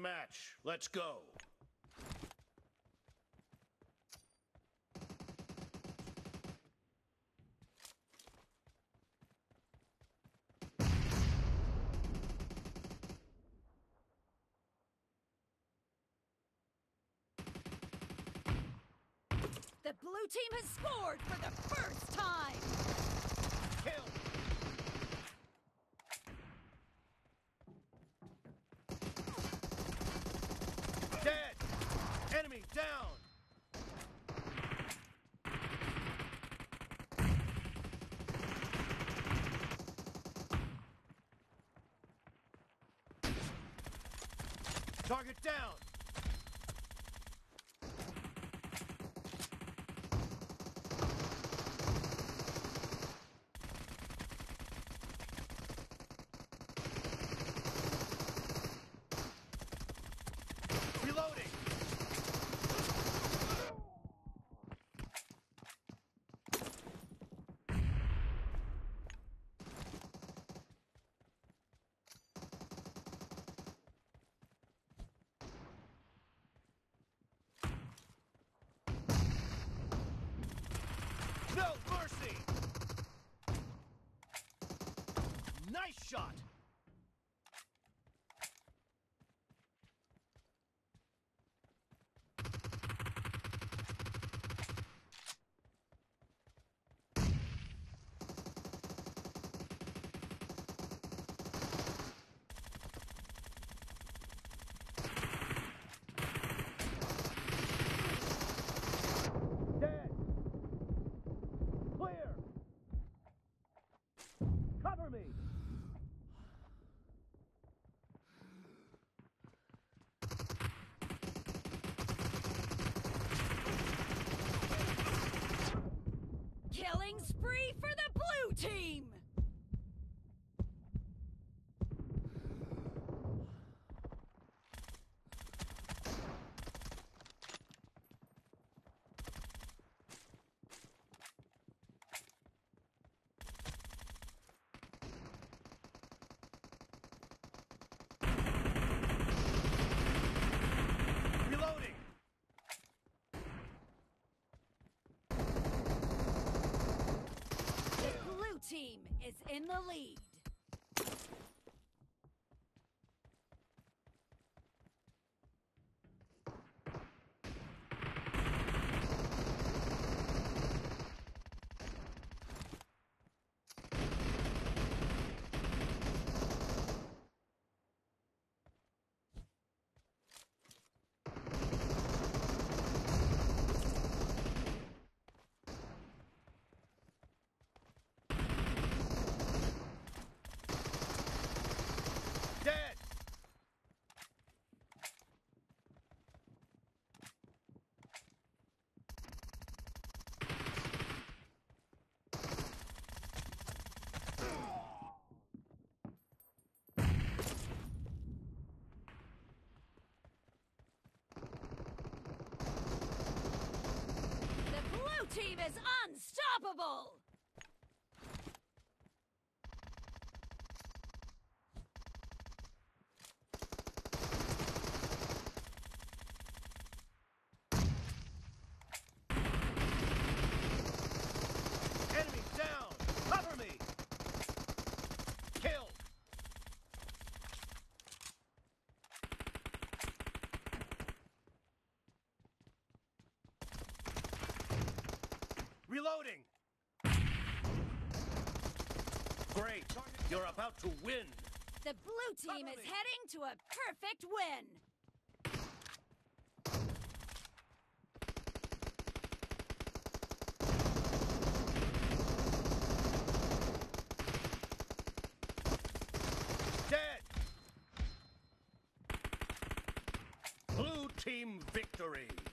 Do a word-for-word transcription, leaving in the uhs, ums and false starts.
match. Let's go. The blue team has scored for the first time! Kill! Dead! Enemy down! Target down! Reloading! No mercy! Nice shot! Dead! Clear! Cover me! Killing spree for the blue team! Reloading! The blue team is in the lead. Dead! The blue team is unstoppable! Enemy down! Cover me! Kill! Reloading! Great! You're about to win! The blue team Cover is me. heading to a perfect win! Dead! Blue team victory!